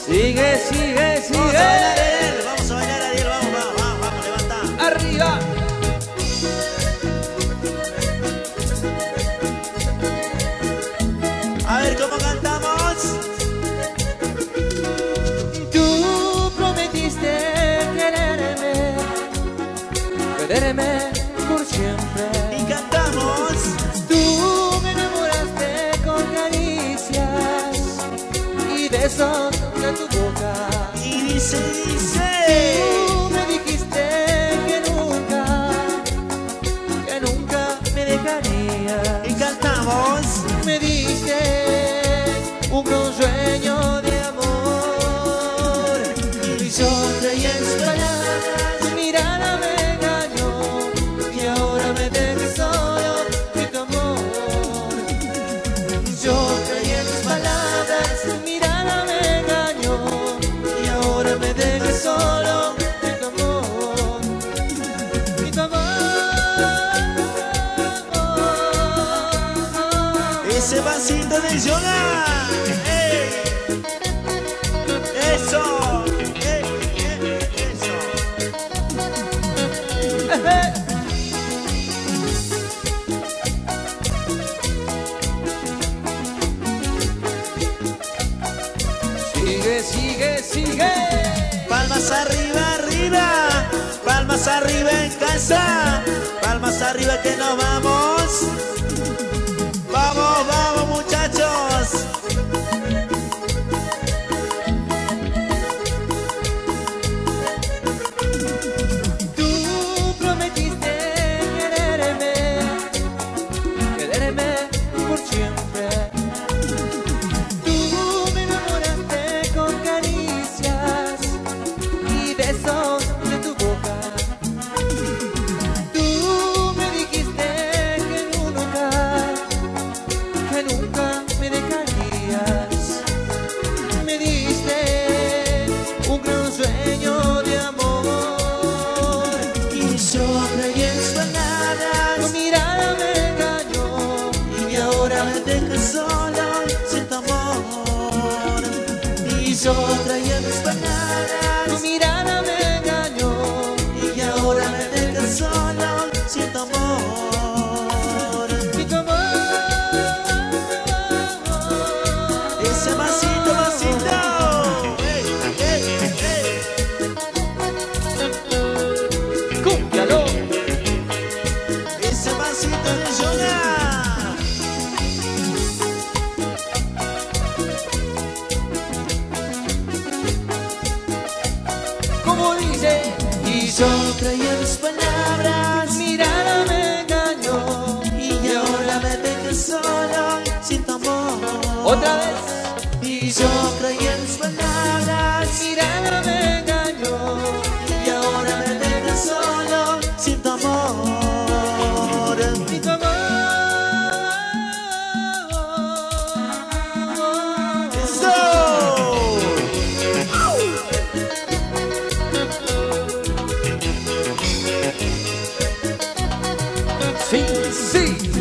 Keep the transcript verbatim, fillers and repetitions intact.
Sigue, sigue, sigue. Vamos a bailar, Ariel. Vamos a bailar, Ariel. Vamos, vamos, vamos, vamos, levanta. Arriba. A ver cómo cantamos. Tú prometiste quererme, quererme por siempre. Y cantamos. Tú me enamoraste con caricias y besos de tu boca. Y dice, dice. Tú me dijiste que nunca, que nunca me dejarías. Y cantamos. Me diste un gran sueño de amor y yo creí en sus palabras, tu mirada me engañó y ahora me dejas solo sin tu amor. Yo creí en tus palabras, tu mirada me engañó y ahora me dejas solo sin tu amor, sin tu amor. Ese vasito de Jonah. ¡Ey! Eso. ¡Ey, ey, eso! Sigue, sigue, sigue. Palmas arriba, arriba. Palmas arriba en casa. Palmas arriba que nos vamos. Vamos, vamos muchachos. Tú prometiste quererme, quererme por siempre. Tú me enamoraste con caricias y besos de tu boca. Tú me dijiste que nunca, que nunca me dejarías. Me diste un gran sueño de amor y yo creí en sus palabras, tu mirada me engañó y ahora me dejas solo sin tu amor. Y yo creí en tus palabras, tu mirada me engañó y ahora me dejas solo sin tu amor, sin tu amor. Ese vasito, vasito. ¡Ey, ey, ey! Cúmpialo. Ese vasito de Jonah. Como dice, y yo Creí en tus palabras. mirada me engañó Y ahora me dejas solo sin tu amor. otra vez. Y yo creí en tus palabras. Mirada me engañó Y ahora me dejas solo sin tu amor. y tu amor. ¡Eso! Sí, sí.